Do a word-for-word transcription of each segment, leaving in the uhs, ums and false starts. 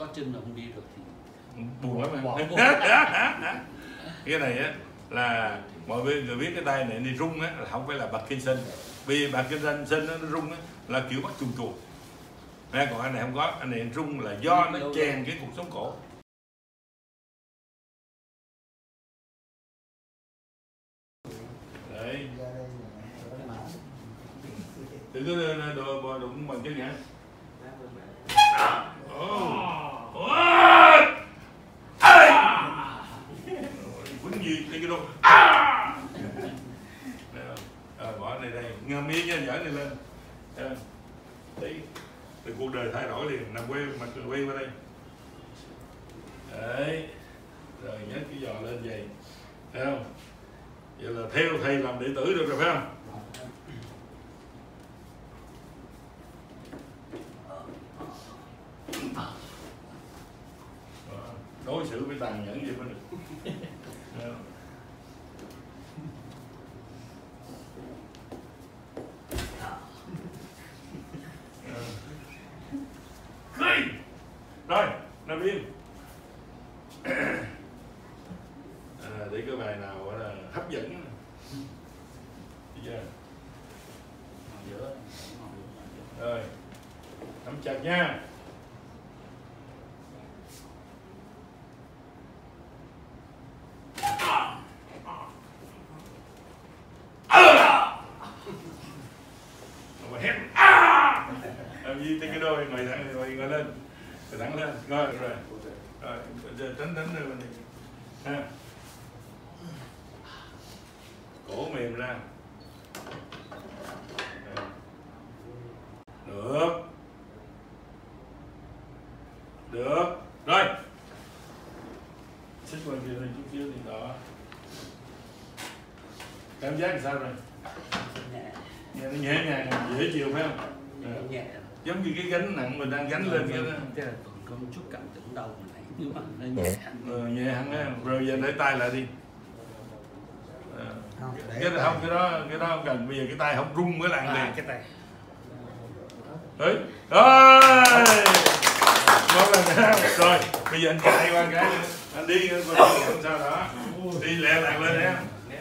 có chân mà không đi được thì buồn lắm em. Cái này á là mọi người biết cái tay này này rung á là không phải là Parkinson, vì Parkinson nó rung á là kiểu bắt chuồn chuồn, còn anh này không có, anh này rung là do nó chèn cái cột sống cổ. Đấy, đừng có đồ đụng bằng chân nhá. Quýnh gì đây cái đồ. Rồi bỏ này đây, ngâm miếng nha, dở này lên. Đấy, từ cuộc đời thay đổi liền, nằm quay mặt quay qua đây. Đấy, rồi nhấc cái giò lên vậy, thấy không? Vậy là theo thầy làm đệ tử được rồi phải không? Đối xử với tàn nhẫn vậy mới được. Rồi, nằm im. À, để cái bài nào gọi là hấp dẫn. Chưa? Rồi, nắm chặt nha. Làm gì cái đôi ngồi thẳng ngồi ngồi lên, ngồi thẳng lên, ngồi rồi, rồi giờ tránh tránh rồi mình ha, cổ mềm ra, được, được, rồi, xích qua kia chút xíu thì đó, cảm giác làm sao rồi? Nghe nó nhẹ nhàng, dễ chịu phải không? nhẹ, giống như cái gánh nặng mình đang gánh lên kia đó. Thế là còn có một chút cảm tưởng đau mình này, nhưng mà nó nhẹ. Ừ, nhẹ hẳn á, rồi giờ để tay lại đi. À, Không, cái đó không, cái đó cái đó không cần, bây giờ cái tay không rung mới làm à, liền. cái tay. Đấy, rồi, ngon lần rồi, bây giờ anh chạy qua cái, anh đi làm sao đó, đi lẹ lẹ lên em.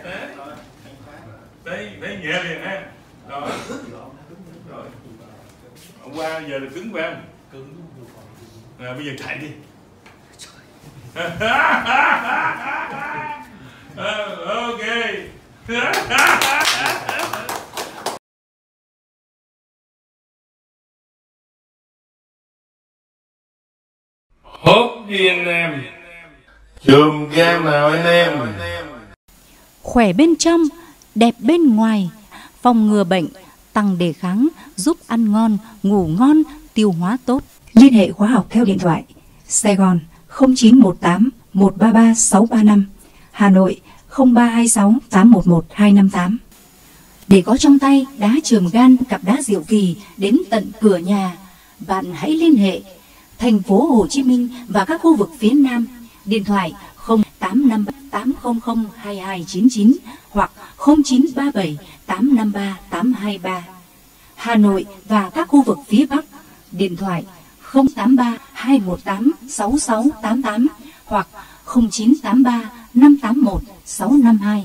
Đấy, đấy nhẹ liền ha. Rồi, rồi. Hôm qua giờ là cứng phải không? Cứng. À, bây giờ chạy đi. Ok. Hốt đi anh em. Chùm game nào anh em. Khỏe bên trong, đẹp bên ngoài, phòng ngừa bệnh, tăng đề kháng, giúp ăn ngon, ngủ ngon, tiêu hóa tốt. Liên hệ khóa học theo điện thoại Sài Gòn không chín một tám một ba ba sáu ba năm, Hà Nội không ba hai sáu tám một một hai năm tám. Để có trong tay đá chườm gan, cặp đá diệu kỳ đến tận cửa nhà, bạn hãy liên hệ thành phố Hồ Chí Minh và các khu vực phía Nam. Điện thoại không tám năm tám không không hai hai chín chín hoặc không chín ba bảy tám năm ba tám hai ba. Hà Nội và các khu vực phía Bắc, điện thoại không tám ba hai một tám sáu sáu tám tám hoặc không chín tám ba năm tám một sáu năm hai.